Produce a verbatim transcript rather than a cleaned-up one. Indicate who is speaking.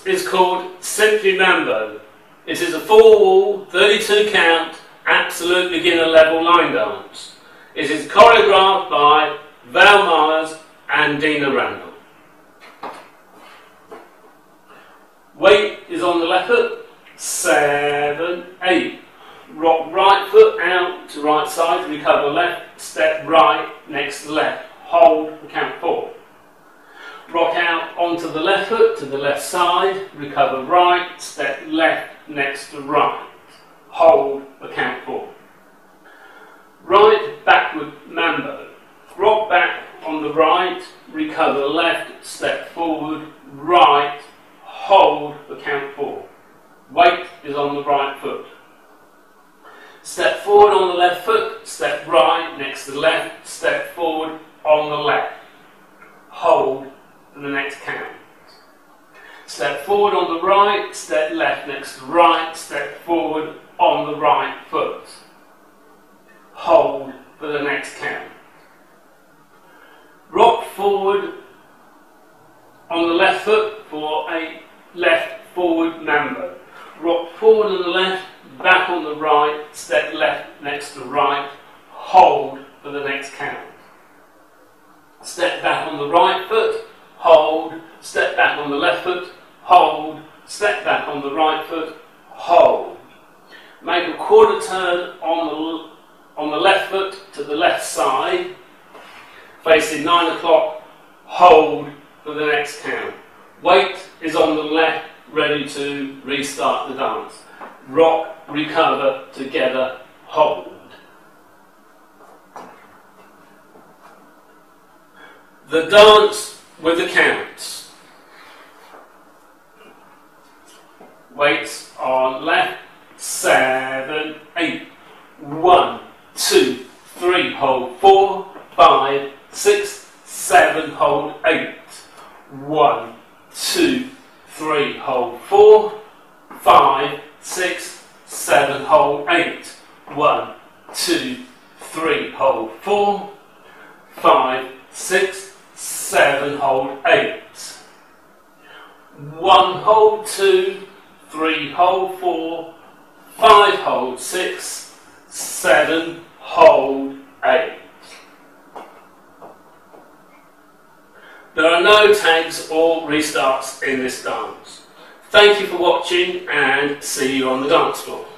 Speaker 1: is called Simply Mambo. It is a four-wall, thirty-two count, absolute beginner level line dance. It is choreographed by Val Myers and Dina Randall. Weight is on the left foot, seven, eight. Rock right foot out to right side, recover left, step right, next to left, hold and count four. Rock out onto the left foot to the left side, recover right, step left, next to right, hold and count four. Right backward mambo. Rock back on the right, recover left, step forward, right, hold the count four. Weight is on the right foot. Step forward on the left foot, step right next to the left, step forward on the left. Hold for the next count. Step forward on the right, step left next to right, step forward on the right foot. Hold for the next count. Rock forward on the left foot for a left forward mambo. Rock forward on the left, back on the right, step left next to right, hold for the next count. Step back on the right foot, hold, step back on the left foot, hold, step back on the right foot, hold. Make a quarter turn on the, on the left foot to the left side, facing nine o'clock, hold for the next count. Weight is on the left, ready to restart the dance. Rock, recover, together, hold. The dance with the counts. Weights on left, seven, eight. One, two, three, hold four, five, six, seven, hold eight. One, two, three, hold four, five, six, seven, hold eight. One, two, three, hold four, five, six, seven, hold eight. One, hold two, three, hold four, five, hold six, seven, hold eight. There are no tags or restarts in this dance. Thank you for watching and see you on the dance floor.